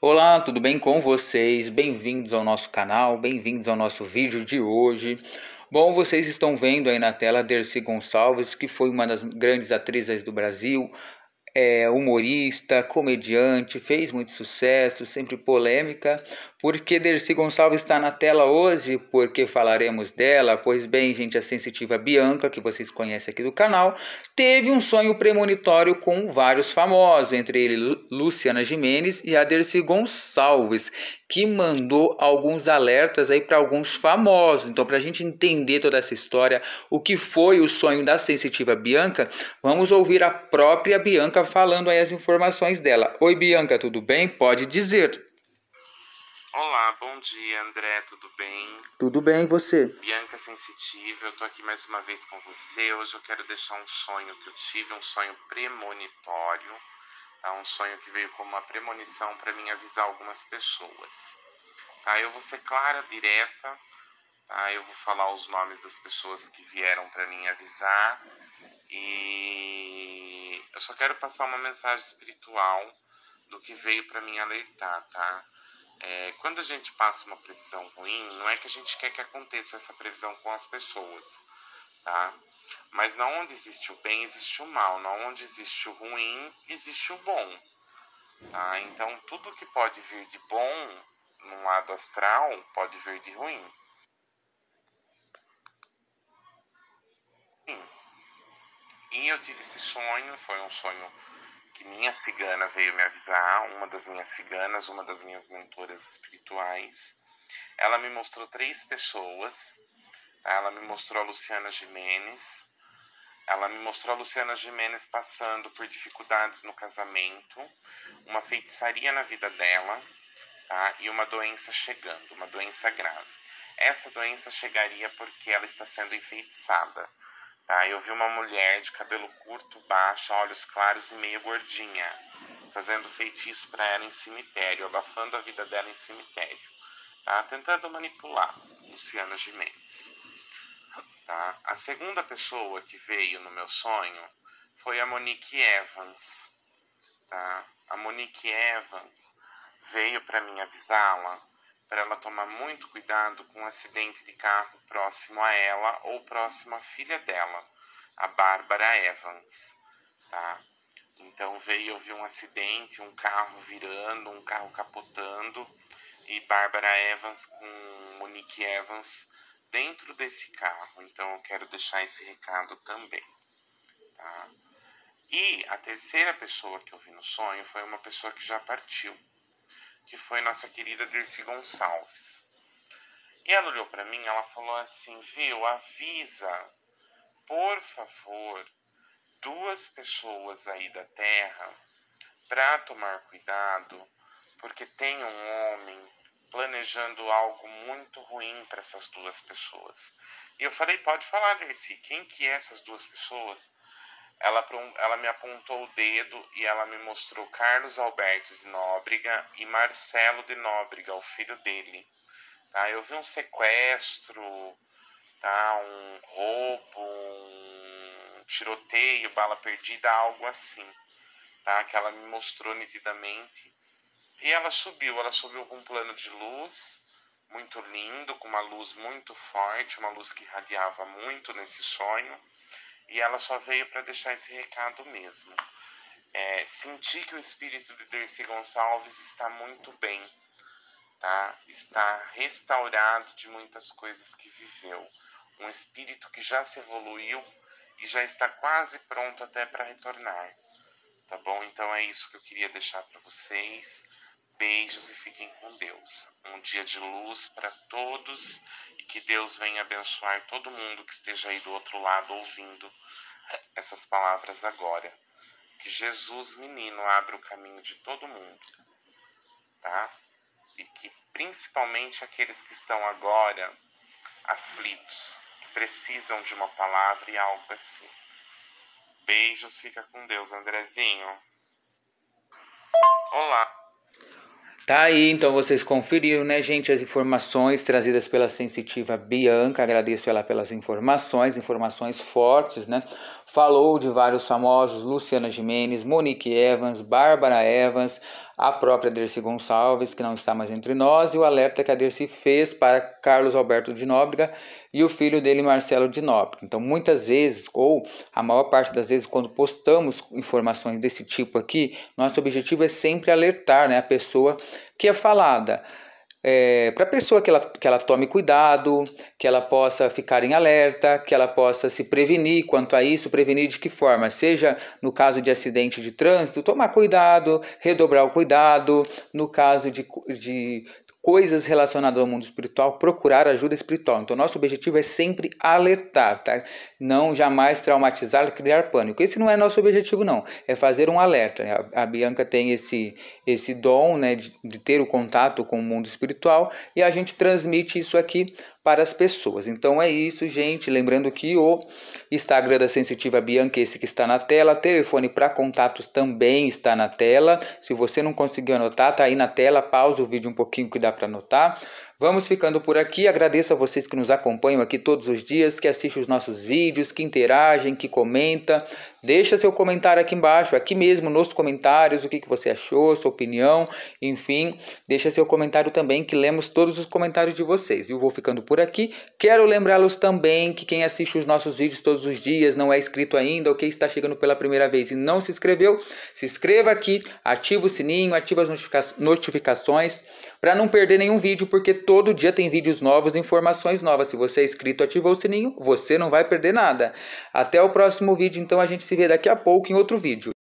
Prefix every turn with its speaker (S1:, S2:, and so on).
S1: Olá, tudo bem com vocês? Bem-vindos ao nosso canal, bem-vindos ao nosso vídeo de hoje. Bom, vocês estão vendo aí na tela Dercy Gonçalves, que foi uma das grandes atrizes do Brasil, humorista, comediante, fez muito sucesso, sempre polêmica. Por que Dercy Gonçalves está na tela hoje? Porque falaremos dela. Pois bem, gente, a sensitiva Bianca, que vocês conhecem aqui do canal, teve um sonho premonitório com vários famosos, entre eles Luciana Gimenez e a Dercy Gonçalves, que mandou alguns alertas aí para alguns famosos. Então, para a gente entender toda essa história, o que foi o sonho da sensitiva Bianca, vamos ouvir a própria Bianca falando aí as informações dela. Oi, Bianca, tudo bem? Pode dizer.
S2: Olá, bom dia, André, tudo bem?
S1: Tudo bem, e você?
S2: Bianca Sensitiva, eu tô aqui mais uma vez com você. Hoje eu quero deixar um sonho que eu tive, um sonho premonitório, tá? Um sonho que veio como uma premonição para mim avisar algumas pessoas, tá? Eu vou ser clara, direta, tá? Eu vou falar os nomes das pessoas que vieram para mim avisar e eu só quero passar uma mensagem espiritual do que veio para mim alertar, tá? Quando a gente passa uma previsão ruim, não é que a gente quer que aconteça essa previsão com as pessoas, tá? Mas não onde existe o bem, existe o mal. Não onde existe o ruim, existe o bom, tá? Então, tudo que pode vir de bom no lado astral, pode vir de ruim. E eu tive esse sonho, foi um sonho que minha cigana veio me avisar, uma das minhas ciganas, uma das minhas mentoras espirituais. Ela me mostrou 3 pessoas, tá? Ela me mostrou a Luciana Gimenez, ela me mostrou a Luciana Gimenez passando por dificuldades no casamento, uma feitiçaria na vida dela, tá? E uma doença chegando, uma doença grave. Essa doença chegaria porque ela está sendo enfeitiçada. Tá, eu vi uma mulher de cabelo curto, baixa, olhos claros e meio gordinha, fazendo feitiço para ela em cemitério, abafando a vida dela em cemitério, tá? Tentando manipular Luciana Gimenez. Tá? A segunda pessoa que veio no meu sonho foi a Monique Evans. Tá? A Monique Evans veio para mim avisá-la para ela tomar muito cuidado com um acidente de carro próximo a ela ou próximo à filha dela, a Bárbara Evans, tá? Então eu vi um acidente, um carro virando, um carro capotando e Bárbara Evans com Monique Evans dentro desse carro. Então eu quero deixar esse recado também, tá? E a terceira pessoa que eu vi no sonho foi uma pessoa que já partiu, que foi nossa querida Dercy Gonçalves. E ela olhou para mim e ela falou assim, viu, avisa, por favor, 2 pessoas aí da Terra para tomar cuidado, porque tem um homem planejando algo muito ruim para essas 2 pessoas. E eu falei, pode falar, Dercy, quem que é essas 2 pessoas? Ela me apontou o dedo e ela me mostrou Carlos Alberto de Nóbrega e Marcelo de Nóbrega, o filho dele. Tá? Eu vi um sequestro, tá? Um roubo, um tiroteio, bala perdida, algo assim. Tá? Que ela me mostrou nitidamente. E ela subiu com um plano de luz muito lindo, com uma luz muito forte, uma luz que irradiava muito nesse sonho. E ela só veio para deixar esse recado mesmo. Senti que o espírito de Dercy Gonçalves está muito bem, tá? Está restaurado de muitas coisas que viveu. Um espírito que já se evoluiu e já está quase pronto até para retornar, tá bom? Então é isso que eu queria deixar para vocês. Beijos e fiquem com Deus. Um dia de luz para todos e que Deus venha abençoar todo mundo que esteja aí do outro lado ouvindo essas palavras agora. Que Jesus, menino, abra o caminho de todo mundo, tá? E que principalmente aqueles que estão agora aflitos, que precisam de uma palavra e algo assim. Beijos, fica com Deus, Andrezinho. Olá.
S1: Tá aí, então vocês conferiram, né, gente, as informações trazidas pela sensitiva Bianca. Agradeço ela pelas informações fortes, né? Falou de vários famosos, Luciana Gimenez, Monique Evans, Bárbara Evans, a própria Dercy Gonçalves, que não está mais entre nós, e o alerta que a Dercy fez para Carlos Alberto de Nóbrega e o filho dele, Marcelo de Nóbrega. Então, muitas vezes, ou a maior parte das vezes, quando postamos informações desse tipo aqui, nosso objetivo é sempre alertar, né, a pessoa que é falada. Para a pessoa que ela tome cuidado, que ela possa ficar em alerta, que ela possa se prevenir quanto a isso. Prevenir de que forma? Seja no caso de acidente de trânsito, tomar cuidado, redobrar o cuidado. No caso de coisas relacionadas ao mundo espiritual, procurar ajuda espiritual. Então, nosso objetivo é sempre alertar, tá? Não jamais traumatizar, criar pânico. Esse não é nosso objetivo, não. É fazer um alerta. A Bianca tem esse dom, né, de ter o contato com o mundo espiritual, e a gente transmite isso aqui para as pessoas. Então é isso, gente. Lembrando que o Instagram da Sensitiva Bianca, esse que está na tela, telefone para contatos também está na tela. Se você não conseguiu anotar, tá aí na tela. Pausa o vídeo um pouquinho que dá para anotar. Vamos ficando por aqui. Agradeço a vocês que nos acompanham aqui todos os dias, que assistem os nossos vídeos, que interagem, que comentam. Deixa seu comentário aqui embaixo, aqui mesmo nos comentários, o que você achou, sua opinião, enfim. Deixa seu comentário também, que lemos todos os comentários de vocês. Eu vou ficando por aqui. Quero lembrá-los também que quem assiste os nossos vídeos todos os dias, não é inscrito ainda, ou quem está chegando pela primeira vez e não se inscreveu, se inscreva aqui, ativa o sininho, ativa as notificações, para não perder nenhum vídeo, porque todo dia tem vídeos novos, informações novas. Se você é inscrito, ativou o sininho, você não vai perder nada. Até o próximo vídeo, então a gente se vê daqui a pouco em outro vídeo.